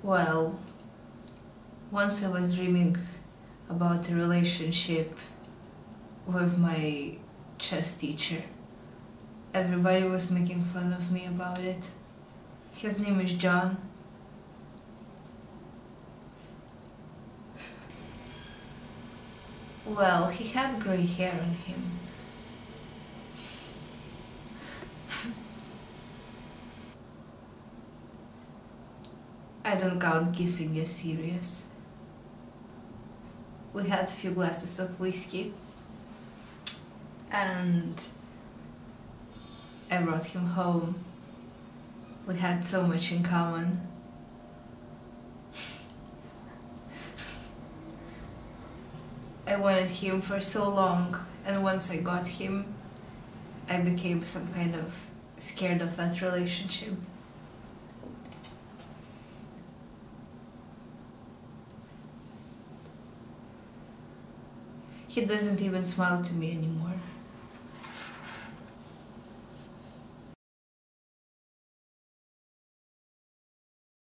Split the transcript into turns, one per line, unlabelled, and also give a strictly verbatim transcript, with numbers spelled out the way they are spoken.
Well, once I was dreaming about a relationship with my chess teacher. Everybody was making fun of me about it. His name is John. Well, he had gray hair on him. I don't count kissing as serious. We had a few glasses of whiskey and I brought him home. We had so much in common. I wanted him for so long, and once I got him, I became some kind of scared of that relationship. He doesn't even smile to me anymore.